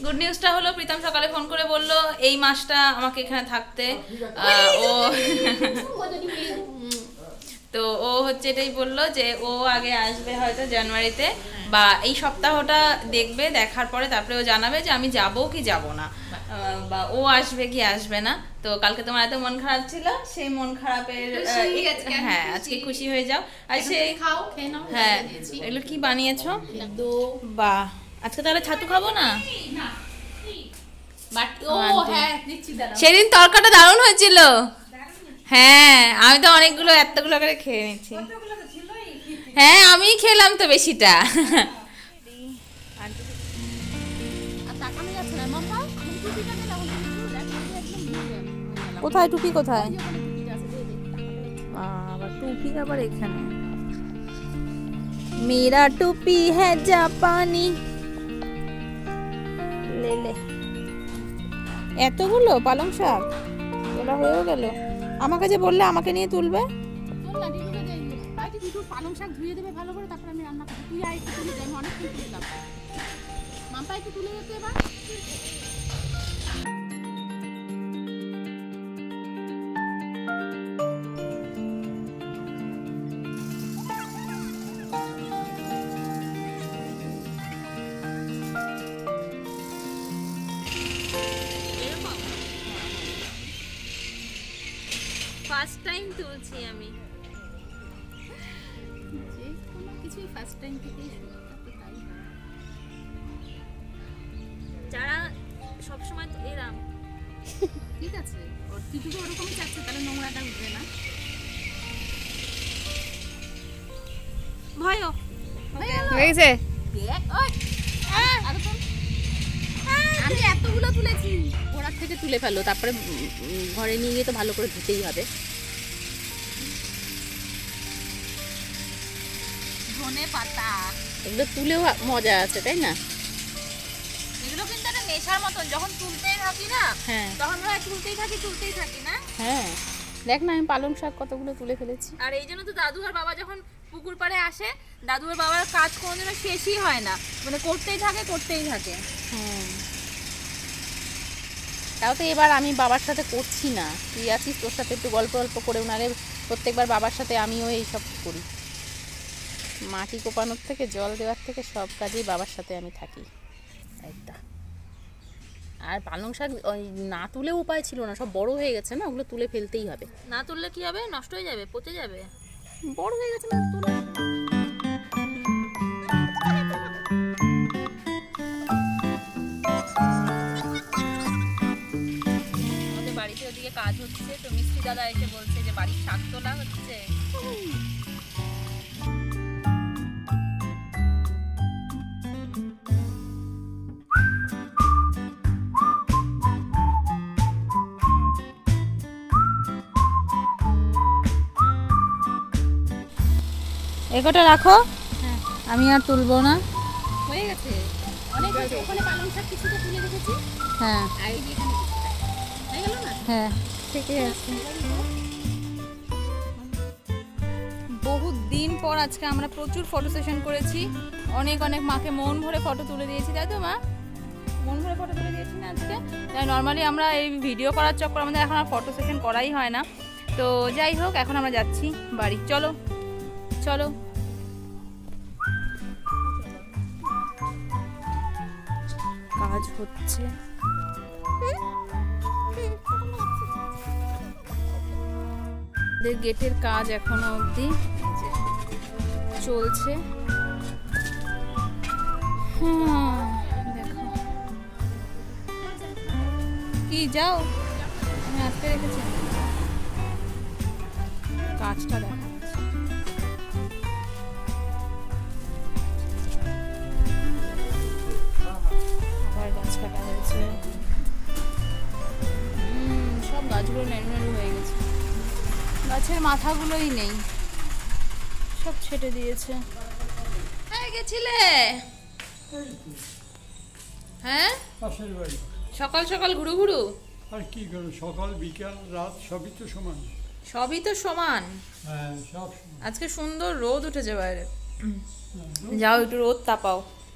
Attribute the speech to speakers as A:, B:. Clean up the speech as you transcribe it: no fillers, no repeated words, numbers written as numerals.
A: Good নিউজটা হলো প্রীতম সকালে ফোন করে বলল এই মাসটা আমাকে এখানে থাকতে ও তো ও হচ্ছে এটাই বললো যে ও আগে আসবে হয়তো জানুয়ারিতে বা এই সপ্তাহটা দেখবে, দেখার পরে তারপরে ও জানাবে যে আমি যাবো কি যাব না, বা ও আসবে কি আসবে না। তো কালকে তোমার এত মন খারাপ ছিল, সেই মন খারাপের হ্যাঁ আজকে খুশি হয়ে যাও। আর সেই হ্যাঁ এগুলো কি বানিয়েছো? বাহ, আজকে তাহলে ছাতু খাবো না? সেদিন তরকাটা দারুণ হয়েছিল। হ্যাঁ আমি তো অনেকগুলো এতগুলো করে খেয়ে নিচ্ছি। হ্যাঁ আমি খেলাম তো বেশিটা। কোথায় টুপি কোথায়? আবার টুপি আবার এখানে। মেরা টুপি হ্যাঁ জাপানি। লেলে এতগুলো পালং শাক তোলা হয়েও গেল। আমাকে যে বললে আমাকে নিয়ে তুলবে। পালং শাক ধুয়ে দেবে ভালো করে, তারপর আমি রান্না করব। তুই আই তুলে দে, আমি অনেকক্ষণ তুললাম। মাম্পা একটু তুলে দিতে এবার। ফার্স্ট টাইম তুলছি আমি, যে কোনো কিছুই ফার্স্ট টাইম থেকেই শুরু করতে তাই না। যারা সবসময় এরাম ঠিক আছে, ওর টিটুকে ওরকমই চাচ্ছে, তাহলে নোংরাটা উঠবে না। ভয়ও হয়ে গেছে। আমি এতগুলো তুলেছি, ঘোড়ার থেকে তুলে ফেলো, তারপরে ঘরে নিয়ে গিয়ে তো ভালো করে ধুতেই হবে। ধনে পাতা এগুলো তুলেও মজা আছে তাই না? এগুলো কিন্তু একটা নেশার মতন, যখন তুলতেই থাকি না তখন হয় তুলতেই থাকি না। হ্যাঁ দেখ না আমি পালং শাক কতগুলো তুলে ফেলেছি। আর এই জন্য তো দাদু আর বাবা যখন পুকুর পাড়ে আসে, দাদু আর বাবার কাজ কোনোদিনও শেষই হয় না, মানে করতেই থাকে। তাও তো এবার আমি বাবার সাথে করছি না, তুই আছিস, তোর সাথে একটু গল্প করে, নাহলে প্রত্যেকবার বাবার সাথে আমিও এইসব করি। মাটি কোপানোর থেকে জল দেওয়ার থেকে সব কাজেই বাবার সাথে আমি থাকি একটা। আর পালং শাক না তুলে উপায় ছিল না, সব বড় হয়ে গেছে না, ওগুলো তুলে ফেলতেই হবে। না তুললে কি হবে? নষ্ট হয়ে যাবে, পচে যাবে। বড় হয়ে গেছে না তুলে। আমাদের বাড়িতে ওদিকে কাজ হচ্ছে, তো মিস্ত্রি দাদা এসে বলছে যে বাড়ির শাক তোলা হচ্ছে। এগোটা রাখো, আমি আর তুলবো না। হয়ে গেছে অনেক হয়েছে, ওখানে পালং শাক কিছুটা তুলে রেখেছি। হ্যাঁ আর এই এখানে হয়ে গেল না? হ্যাঁ ঠিকই আছে। বহুত দিন পর আজকে আমরা প্রচুর ফটো সেশন করেছি, অনেক মাকে মন ভরে ফটো তুলে দিয়েছি, তাই তো মা? মন ভরে ফটো তুলে দিয়েছি না আজকে। তাই নর্মালি আমরা এই ভিডিও করার চক্কর আমাদের এখন আর ফটো সেশন করাই হয় না। তো যাই হোক, এখন আমরা যাচ্ছি বাড়ি। চলো চলো। কাজ হচ্ছে, গেটের কাজ এখনো অবধি চলছে। দেখো কি যাও, আমি আটকে রেখেছি। কাজটা দেখা গাছ কাটা হয়েছে, সব গাছগুলো নেড়ু হয়ে গেছে, গাছের মাথাগুলোই নেই, সব ছেটে দিয়েছে। হ্যাঁ গেছিলে? হ্যাঁ সকাল সকাল ঘুরু।
B: আর কি করো, সকাল বিকাল রাত সবই তো সমান।
A: সবই তো সমান।
B: হ্যাঁ সব।
A: আজকে সুন্দর রোদ উঠেছে বাইরে, যাও একটু রোদ তাপাও।